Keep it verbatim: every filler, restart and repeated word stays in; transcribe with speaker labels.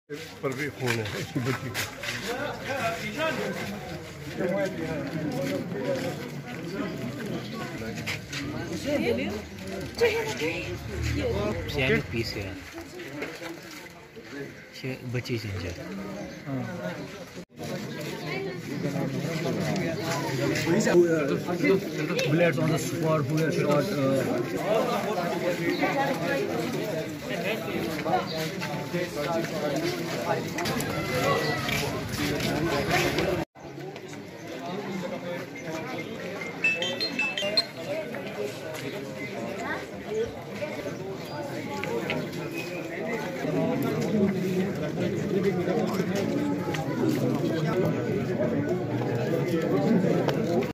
Speaker 1: पर भी खून है इसकी बच्ची का।
Speaker 2: Yani pis ya. Şey बच्ची सिंजा।
Speaker 3: Bullets on the spot, who were shot. Uh,